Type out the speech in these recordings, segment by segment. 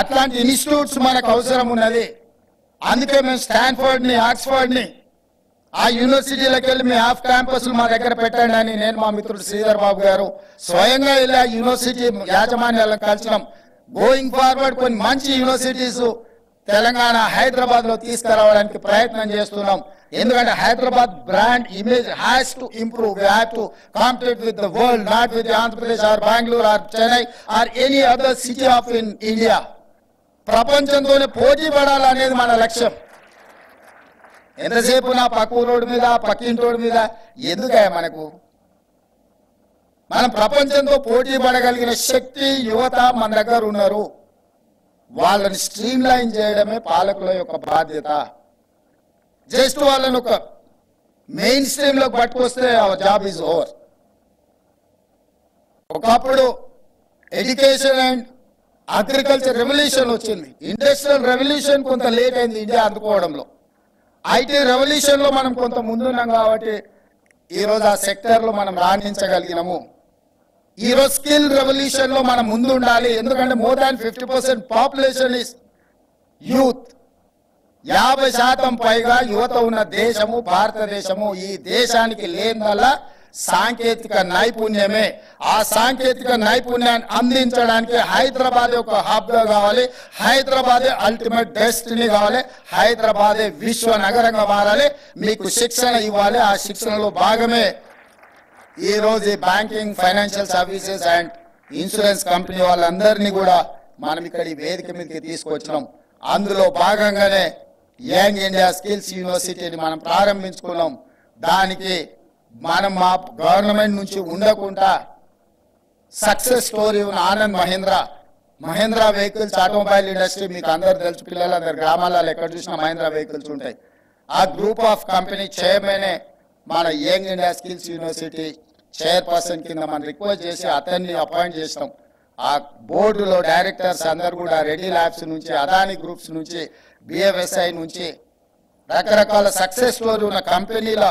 అట్లాంటి ఇన్స్టిట్యూట్స్ మనకు అవసరం ఉన్నది. అందుకే మేము స్టాన్ఫోర్డ్ని, ఆక్స్ఫర్డ్ని, ఆ యూనివర్సిటీలకు వెళ్ళి మీ ఆఫ్ క్యాంపస్లు మా దగ్గర పెట్టండి అని నేను, మా మిత్రుడు శ్రీధర్ బాబు గారు స్వయంగా వెళ్ళి ఆ యూనివర్సిటీ యాజమాన్యాలను కలిసినాం. గోయింగ్ ఫార్వర్డ్ కొన్ని మంచి యూనివర్సిటీస్ తెలంగాణ, హైదరాబాద్లో తీసుకురావడానికి ప్రయత్నం చేస్తున్నాం. ఎందుకంటే Hyderabad brand image has to improve. We have to compete with the world, not with Andhra Pradesh are Bengaluru are Chennai or any other city of in India. ప్రపంచంతోనే పోటీ పడాలనేది మన లక్ష్యం. ఎంతసేపు నా పక్క రోడ్డు మీద, పక్కింటి రోడ్డు మీద ఎందుకే మనకు? మనం ప్రపంచంతో పోటీ పడగలిగిన శక్తి, యువత మన దగ్గర ఉన్నారు. వాళ్ళని స్ట్రీమ్ లైన్ చేయడమే పాలకుల యొక్క బాధ్యత. జస్ట్ వాళ్ళని ఒక మెయిన్ స్ట్రీమ్ లోకి పట్టుకొస్తే అవర్ జాబ్ ఈజ్ ఓవర్. ఒకప్పుడు ఎడ్యుకేషన్ అండ్ అగ్రికల్చర్ రెవల్యూషన్ వచ్చింది. ఇండస్ట్రియల్ రెవల్యూషన్ కొంత లేట్ అయింది ఇండియా అందుకోవడంలో. ఐటీ రెవల్యూషన్ లో మనం కొంత ముందున్నాం కాబట్టి ఈరోజు ఆ సెక్టర్ లో మనం రాణించగలిగినాము. ఈరోజు స్కిల్ రెవల్యూషన్ లో మనం ముందు ఉండాలి. ఎందుకంటే more than 50% population is youth. 50% పైగా యువత ఉన్న దేశము భారతదేశము. ఈ దేశానికి లేనిదల్లా సాంకేతిక నైపుణ్యమే. ఆ సాంకేతిక నైపుణ్యాన్ని అందించడానికి హైదరాబాద్ ఒక హబ్గా కావాలి. హైదరాబాదే అల్టిమేట్ డెస్టినీ కావాలి. హైదరాబాదే విశ్వ నగరంగా మారాలి. మీకు శిక్షణ ఇవ్వాలి. ఆ శిక్షణలో భాగమే ఈరోజు ఈ banking, financial services and insurance company వాళ్ళందరినీ కూడా మనం ఇక్కడ ఈ వేదిక మీదకి తీసుకొచ్చినాం. అందులో భాగంగానే యంగ్ ఇండియా స్కిల్స్ యూనివర్సిటీని మనం ప్రారంభించుకున్నాం. దానికి మనం మా గవర్నమెంట్ నుంచి ఉండకుండా సక్సెస్ స్టోరీ ఉన్న Anand Mahindra vehicles automobile industry మీకు అందరు తెలుసు. పిల్లలందరు గ్రామాలలో ఎక్కడ చూసినా మహేంద్ర వెహికల్స్ ఉంటాయి. ఆ గ్రూప్ ఆఫ్ కంపెనీ చైర్మనే మన young India skills university chairperson కింద మనం రిక్వెస్ట్ చేసి అతన్ని అపాయింట్ చేసినాం. ఆ బోర్డులో డైరెక్టర్స్ అందరు కూడా రెడ్డి ల్యాబ్స్ నుంచి, అదాని గ్రూప్స్ నుంచి, బిఎఫ్ఎస్ఐ నుంచి రకరకాల సక్సెస్ స్టోరీ ఉన్న కంపెనీల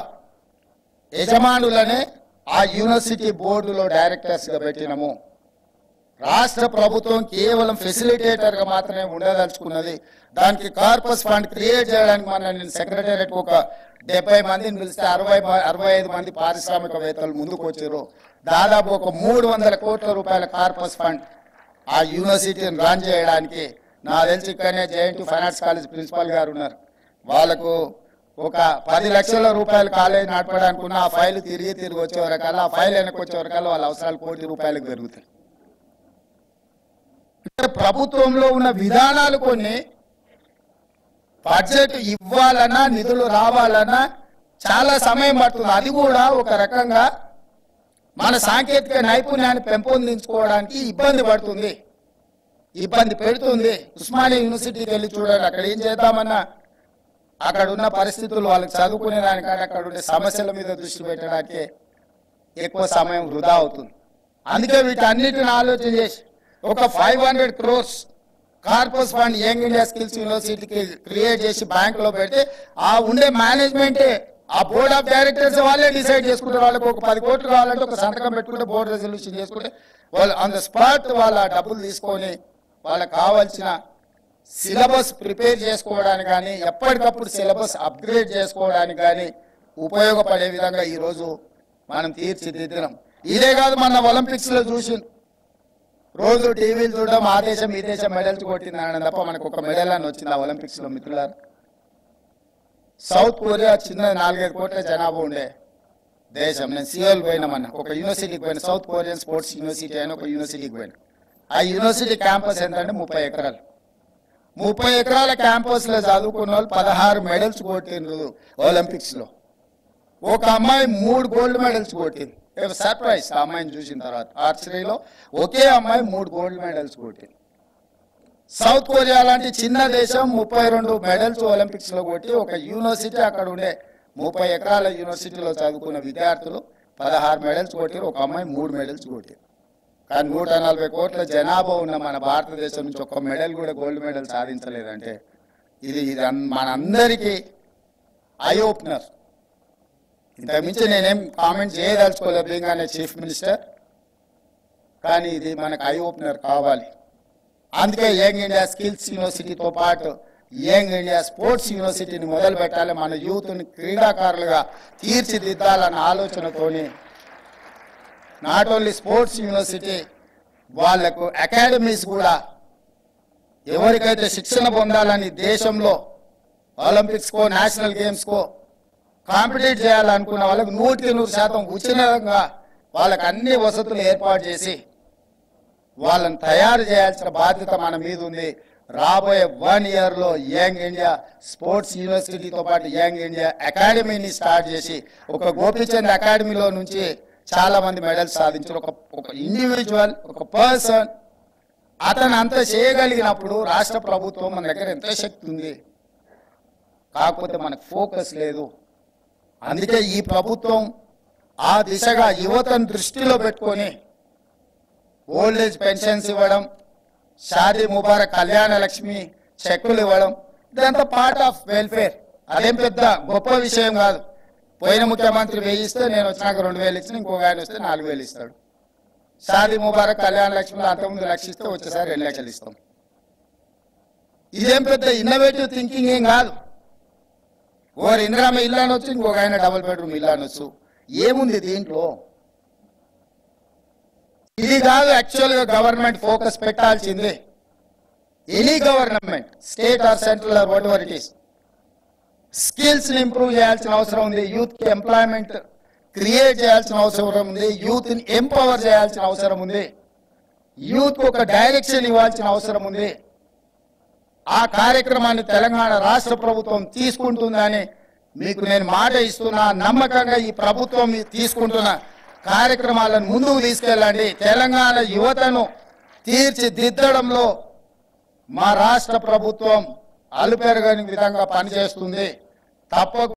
యజమానులనే ఆ యూనివర్సిటీ బోర్డులో డైరెక్టర్స్గా పెట్టినాము. రాష్ట్ర ప్రభుత్వం కేవలం ఫెసిలిటేటర్గా మాత్రమే ఉండదలుచుకున్నది. దానికి కార్పస్ ఫండ్ క్రియేట్ చేయడానికి నేను సెక్రటేరియట్ ఒక 70 మందిని పిలిస్తే 65 మంది పారిశ్రామికవేత్తలు ముందుకు వచ్చారు. దాదాపు ఒక 300 కోట్ల రూపాయల కార్పస్ ఫండ్ ఆ యూనివర్సిటీని రన్ చేయడానికి. నా తెలిసి ఇక్కడనే జేఎన్టీ ఫైనాన్స్ కాలేజ్ ప్రిన్సిపాల్ గారు ఉన్నారు. వాళ్ళకు ఒక 10 లక్షల రూపాయలు కాలేజ్ నడపడానికి ఉన్న ఆ ఫైల్ తిరిగి వచ్చేవరకల్లా, ఆ ఫైల్ వెనక్కి వచ్చేవరకల్లా వాళ్ళ అవసరాలు ₹1 కోటి పెరుగుతాయి. ప్రభుత్వంలో ఉన్న విధానాలు కొన్ని బడ్జెట్ ఇవ్వాలన్నా, నిధులు రావాలన్నా చాలా సమయం పడుతుంది. అది కూడా ఒక రకంగా మన సాంకేతిక నైపుణ్యాన్ని పెంపొందించుకోవడానికి ఇబ్బంది పెడుతుంది. ఉస్మానియా యూనివర్సిటీకి వెళ్ళి చూడండి, అక్కడ ఏం చేద్దామన్నా అక్కడ ఉన్న పరిస్థితులు వాళ్ళకి చదువుకునే దానికంటే అక్కడ ఉండే సమస్యల మీద దృష్టి పెట్టడానికి ఎక్కువ సమయం వృధా అవుతుంది. అందుకే వీటన్నిటిని ఆలోచన చేసి ఒక 500 crores corpus fund young India skills యూనివర్సిటీకి క్రియేట్ చేసి బ్యాంకులో పెడితే ఆ ఉండే మేనేజ్మెంటే, ఆ బోర్డ్ ఆఫ్ డైరెక్టర్స్ వాళ్ళే డిసైడ్ చేసుకుంటారు. వాళ్ళకి ఒక 10 కోట్లు కావాలంటే ఒక సంతకం పెట్టుకుంటే బోర్డు రెజల్యూషన్ చేసుకుంటే వాళ్ళు ఆన్ ద స్పాట్ వాళ్ళ డబ్బులు తీసుకొని వాళ్ళకి కావాల్సిన సిలబస్ ప్రిపేర్ చేసుకోవడానికి కానీ, ఎప్పటికప్పుడు సిలబస్ అప్గ్రేడ్ చేసుకోవడానికి కానీ ఉపయోగపడే విధంగా ఈరోజు మనం తీర్చిదిద్దినాం. ఇదే కాదు, మన ఒలింపిక్స్లో చూసి రోజు టీవీలు చూడడం ఆ దేశం ఈ దేశం మెడల్స్ కొట్టింది అనడం తప్ప మనకు ఒక మెడల్ అని వచ్చింది ఆ ఒలింపిక్స్లో. మిత్రులారా, సౌత్ కొరియా చిన్న 4-5 కోట్ల జనాభా ఉండే దేశం. నేను సియోల్ పోయినామన్నా, ఒక యూనివర్సిటీకి పోయినా, సౌత్ కొరియన్ స్పోర్ట్స్ యూనివర్సిటీ అని ఒక యూనివర్సిటీకి పోయినా. ఆ యూనివర్సిటీ క్యాంపస్ ఎంతంటే 30 ఎకరాలు. 30 ఎకరాల క్యాంపస్లో చదువుకున్న వాళ్ళు 16 మెడల్స్ కొట్టిండ్రు ఒలింపిక్స్లో. ఒక అమ్మాయి 3 గోల్డ్ మెడల్స్ కొట్టింది. సర్ప్రైజ్ ఆ అమ్మాయిని చూసిన తర్వాత. ఆర్చరీలో ఒకే అమ్మాయి 3 గోల్డ్ మెడల్స్ కొట్టింది. సౌత్ కొరియా లాంటి చిన్న దేశం 32 మెడల్స్ ఒలింపిక్స్లో కొట్టి, ఒక యూనివర్సిటీ అక్కడ ఉండే 30 ఎకరాల యూనివర్సిటీలో చదువుకున్న విద్యార్థులు 16 మెడల్స్ కొట్టారు. ఒక అమ్మాయి 3 మెడల్స్ కొట్టారు. కానీ 140 కోట్ల జనాభా ఉన్న మన భారతదేశం నుంచి ఒక్క మెడల్ కూడా గోల్డ్ మెడల్ సాధించలేదంటే ఇది మనందరికీ ఐ ఓపెనర్. ఇంతకుమించి నేనేం కామెంట్ చేయదలుచుకోలేదు బీయింగ్ అనే చీఫ్ మినిస్టర్. కానీ ఇది మనకు ఐ ఓపెనర్ కావాలి. అందుకే యంగ్ ఇండియా స్కిల్స్ యూనివర్సిటీతో పాటు యంగ్ ఇండియా స్పోర్ట్స్ యూనివర్సిటీని మొదలు పెట్టాలి. మన యూత్ని క్రీడాకారులుగా తీర్చిదిద్దాలన్న ఆలోచనతోని నాట్ ఓన్లీ స్పోర్ట్స్ యూనివర్సిటీ, వాళ్లకు అకాడమీస్ కూడా ఎవరికైతే శిక్షణ పొందాలని దేశంలో ఒలింపిక్స్కో నేషనల్ గేమ్స్కో కాంపిటీట్ చేయాలనుకున్న వాళ్ళకు 100% ఉచితంగా వాళ్ళకి అన్ని వసతులు ఏర్పాటు చేసి వాళ్ళని తయారు చేయాల్సిన బాధ్యత మన మీద ఉంది. రాబోయే 1 yearలో యంగ్ ఇండియా స్పోర్ట్స్ యూనివర్సిటీతో పాటు యంగ్ ఇండియా అకాడమీని స్టార్ట్ చేసి ఒక గోపీచంద్ అకాడమీలో నుంచి చాలా మంది మెడల్స్ సాధించారు. ఒక ఇండివిజువల్, ఒక పర్సన్ అతను అంత చేయగలిగినప్పుడు రాష్ట్ర ప్రభుత్వం మన దగ్గర ఎంత శక్తి ఉంది, కాకపోతే మనకు ఫోకస్ లేదు. అందుకే ఈ ప్రభుత్వం ఆ దిశగా యువతను దృష్టిలో పెట్టుకొని ఓల్డ్ ఏజ్ పెన్షన్స్ ఇవ్వడం, షాదీ ముబారక్, కళ్యాణ లక్ష్మి చెక్కులు ఇవ్వడం, ఇదంతా పార్ట్ ఆఫ్ వెల్ఫేర్. అదేం పెద్ద గొప్ప విషయం కాదు. పోయిన ముఖ్యమంత్రి 1000 ఇస్తే నేను వచ్చినాక 2000 ఇచ్చిన, ఇంకొక ఆయన వస్తే 4000 ఇస్తాడు. షాదీ ముబారక్, కళ్యాణ లక్ష్మిలో అంతకుముందు 1,00,000 ఇస్తే వచ్చేసారి 2 లక్షలు ఇస్తాం. ఇదేం పెద్ద ఇన్నోవేటివ్ థింకింగ్ ఏం కాదు. ఓరు ఇందిరామ ఇల్లు అనొచ్చు, ఇంకొక ఆయన డబుల్ బెడ్రూమ్ ఇల్లు అనొచ్చు. ఏముంది దీంట్లో? ఇది కాదు యాక్చువల్గా గవర్నమెంట్ ఫోకస్ పెట్టాల్సిందే. Any government, state or central or whatever it is, స్కిల్స్ని ఇంప్రూవ్ చేయాల్సిన అవసరం ఉంది. యూత్కి ఎంప్లాయ్మెంట్ క్రియేట్ చేయాల్సిన అవసరం ఉంది. యూత్ని ఎంపవర్ చేయాల్సిన అవసరం ఉంది. యూత్కి ఒక డైరెక్షన్ ఇవ్వాల్సిన అవసరం ఉంది. ఆ కార్యక్రమాన్ని తెలంగాణ రాష్ట్ర ప్రభుత్వం తీసుకుంటుందని మీకు నేను మాట ఇస్తున్నా. నమ్మకంగా ఈ ప్రభుత్వం తీసుకుంటున్న కార్యక్రమాలను ముందుకు తీసుకెళ్ళండి. తెలంగాణ యువతను తీర్చిదిద్దడంలో మా రాష్ట్ర ప్రభుత్వం అలుపెరగని విధంగా పనిచేస్తుంది. తప్పకుండా